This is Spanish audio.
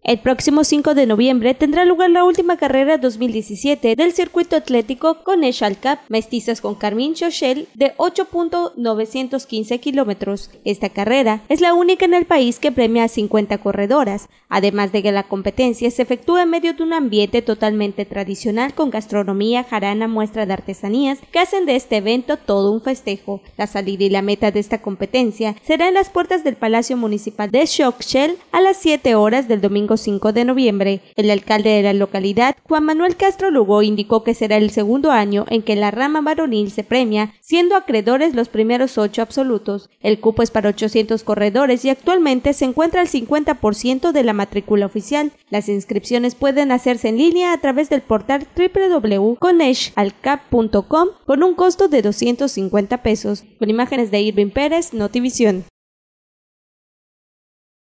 El próximo 5 de noviembre tendrá lugar la última carrera 2017 del circuito atlético Conesh All Cup Mestizas con Carmine Xochitl de 8.915 kilómetros. Esta carrera es la única en el país que premia a 50 corredoras, además de que la competencia se efectúa en medio de un ambiente totalmente tradicional con gastronomía, jarana, muestra de artesanías que hacen de este evento todo un festejo. La salida y la meta de esta competencia será en las puertas del Palacio Municipal de Xochitl a las 7 horas del domingo 5 de noviembre. El alcalde de la localidad, Juan Manuel Castro Lugo, indicó que será el segundo año en que la rama varonil se premia, siendo acreedores los primeros 8 absolutos. El cupo es para 800 corredores y actualmente se encuentra al 50% de la matrícula oficial. Las inscripciones pueden hacerse en línea a través del portal www.coneshallcup.com con un costo de 250 pesos. Con imágenes de Irving Pérez, Notivisión.